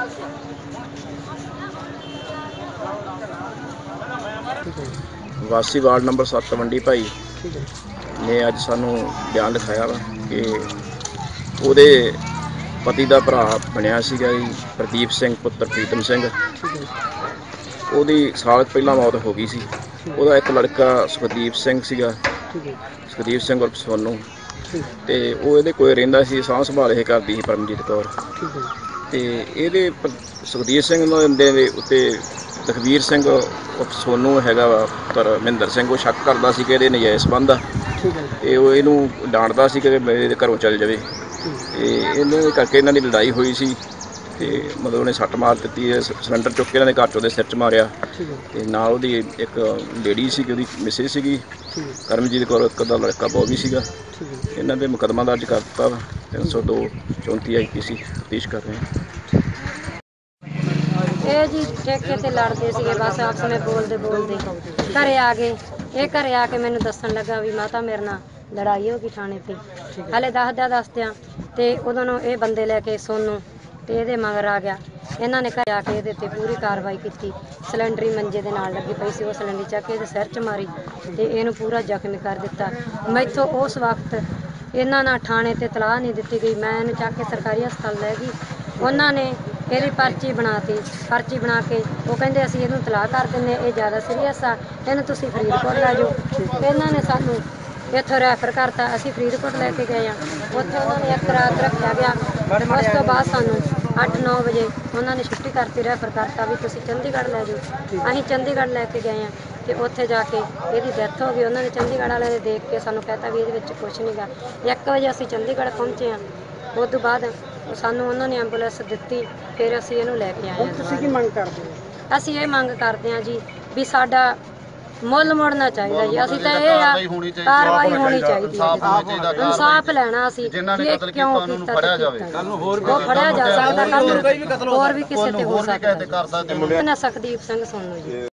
वासी ward number 7 मंडी भाई ने अज सानू बयान लिखाया वा कि ਉਹਦੇ पति का भरा बनया सीगा जी प्रदीप सिंह पुत्र प्रीतम सिंह। ਉਹਦੀ साल पहला मौत हो गई सी। ਉਹਦਾ एक लड़का सुखदीप सिंह सीगा, सुखदीप सिंह उर्फ सोनू, ते ਉਹ ਇਹਦੇ कोल ਰਹਿੰਦਾ ਸੀ। ਸਾਂਭ संभाल ਇਹ करदी ਸੀ परमजीत कौर। ਤੇ ਇਹਦੇ सुखदीप सिंह ਦੇ ਉੱਤੇ लखबीर सिंह उर्फ सोनू हैगा वा पर मਹਿੰਦਰ सिंह वो शक करता सी कि ਇਹਦੇ नजायज़ संबंध आ ਤੇ ਉਹ ਇਹਨੂੰ डांटदा सी कि ਮੇਰੇ घरों चल जाए। ਤੇ ਇਹਨੇ करके ਇਹਨਾਂ ਦੀ लड़ाई हुई सी ਤੇ मतलब ਉਹਨੇ सट मार ਦਿੱਤੀ है। सिलेंडर चुक के ਇਹਨਾਂ ਦੇ ਘਰ 'ਚ ਉਹਦੇ सिर 'ਚ मारिया ਤੇ ਨਾਲ ਉਹਦੀ ਇੱਕ ਲੇਡੀ ਸੀ ਉਹਦੀ मिसेज ਸੀਗੀ ਕਰਮਜੀਤ ਕੌਰ, ਇੱਕ ਦਾ लड़का बॉबी ਸੀਗਾ। ਇਹਨਾਂ ਦੇ मुकदमा दर्ज कर ਦਿੱਤਾ ਵਾ 302 34 IPC तफ्तीश कर रहे हैं। ਇਹ ਜੀ ਠੇਕੇ ਤੇ ਲੜਦੇ ਸੀਗੇ ਬਸ ਆਪਸ ਵਿੱਚ ਬੋਲਦੇ ਘਰੇ ਆ ਗਏ। ਇਹ ਘਰੇ ਆ ਕੇ ਮੈਨੂੰ ਦੱਸਣ ਲੱਗਾ ਵੀ ਮਾਤਾ ਮੇਰੇ ਨਾਲ ਲੜਾਈ ਹੋ ਗਈ ਥਾਣੇ ਤੇ। ਹਾਲੇ ਦੱਸਦਿਆਂ ਤੇ ਉਦੋਂ ਨੂੰ ਇਹ ਬੰਦੇ ਲੈ ਕੇ ਸੋਨੂੰ ਤੇ ਇਹਦੇ ਮਗਰ ਆ ਗਿਆ। ਇਹਨਾਂ ਨੇ ਘਰੇ ਆ ਕੇ ਇਹਦੇ ਤੇ ਪੂਰੀ ਕਾਰਵਾਈ ਕੀਤੀ। ਸਿਲੰਡਰੀ ਮੰਜੇ ਦੇ ਨਾਲ ਲੱਗੀ ਪਈ ਸੀ, ਉਹ ਸਿਲੰਡਰ ਚੱਕ ਕੇ ਇਹਦੇ ਸਿਰ 'ਚ ਮਾਰੀ ਤੇ ਇਹਨੂੰ ਪੂਰਾ ਜ਼ਖਮੀ ਕਰ ਦਿੱਤਾ। ਮੈਥੋਂ ਉਸ ਵਕਤ ਇਹਨਾਂ ਨਾਲ ਥਾਣੇ ਤੇ ਤਲਾਹ ਨਹੀਂ ਦਿੱਤੀ ਗਈ। ਮੈਂ ਇਹਨੂੰ ਚੱਕ ਕੇ ਸਰਕਾਰੀ ਹਸਪਤਾਲ ਲੈ ਗਈ। ਉਹਨਾਂ ਨੇ ਇਹਦੀ ਪਰਚੀ ਬਣਾ ਕੇ ਉਹ ਕਹਿੰਦੇ ਅਸੀਂ ਇਹਨੂੰ ਤਲਾਹ ਕਰ ਦਿੰਦੇ, ਇਹ ਜ਼ਿਆਦਾ ਸੀਰੀਅਸ ਆ, ਇਹਨੂੰ ਤੁਸੀਂ ਫਰੀਦਕੋਟ ਲੈ ਜਾਓ। ਇਹਨਾਂ ਨੇ ਸਾਨੂੰ ਇੱਥੋਂ ਰੈਫਰ ਕਰਤਾ। ਅਸੀਂ ਫਰੀਦਕੋਟ ਲੈ ਕੇ ਗਏ ਹਾਂ। ਉੱਥੇ ਉਹਨਾਂ ਨੇ ਇੱਕ ਰਾਤ ਰੱਖਿਆ ਗਿਆ। ਉਸ ਤੋਂ ਬਾਅਦ ਸਾਨੂੰ 8-9 ਵਜੇ ਉਹਨਾਂ ਨੇ ਛੁੱਟੀ ਕਰਤੀ, ਰੈਫਰ ਕਰਤਾ ਵੀ ਤੁਸੀਂ ਚੰਡੀਗੜ੍ਹ ਲੈ ਜਾਓ। ਅਸੀਂ ਚੰਡੀਗੜ੍ਹ ਲੈ ਕੇ ਗਏ ਹਾਂ ਤੇ ਉੱਥੇ ਜਾ ਕੇ ਇਹਦੀ ਡੈਥ ਹੋ ਗਈ। ਉਹਨਾਂ ਨੇ ਚੰਡੀਗੜ੍ਹ ਵਾਲਿਆਂ ਨੇ ਦੇਖ ਕੇ ਸਾਨੂੰ ਕਹਿਤਾ ਵੀ ਇਹਦੇ ਵਿੱਚ ਕੁਛ ਨਹੀਂ ਗਾ। 1 ਵਜੇ ਅਸੀਂ ਚੰਡੀਗੜ੍ਹ ਪਹੁੰਚੇ ਹਾਂ। ਉਸ ਤੋਂ ਬਾਅਦ ਸਾਨੂੰ ਉਹਨਾਂ ਨੇ ਐਂਬੂਲੈਂਸ ਦਿੱਤੀ, ਫਿਰ ਅਸੀਂ ਇਹਨੂੰ ਲੈ ਕੇ ਆਏ ਹਾਂ। ਤੁਸੀਂ ਕੀ ਮੰਗ ਕਰਦੇ ਹੋ? ਅਸੀਂ ਇਹ ਮੰਗ ਕਰਦੇ ਹਾਂ ਜੀ ਵੀ ਸਾਡਾ ਮੁੱਲ ਮੁੜਨਾ ਚਾਹੀਦਾ ਜੀ। ਅਸੀਂ ਤਾਂ ਇਹ ਆ ਕਾਰਵਾਈ ਹੋਣੀ ਚਾਹੀਦੀ ਹੈ, ਇਨਸਾਫ ਲੈਣਾ ਅਸੀਂ ਕਿਉਂ ਕੀਤਾ ਉਹ ਫੜਿਆ ਜਾ ਸਕਦਾ, ਕੱਲ ਹੋਰ ਵੀ ਕਿਸੇ ਤੇ ਹੋ ਸਕਦਾ। ਸੁਖਦੀਪ ਸਿੰਘ ਸੋਨੂ ਜੀ।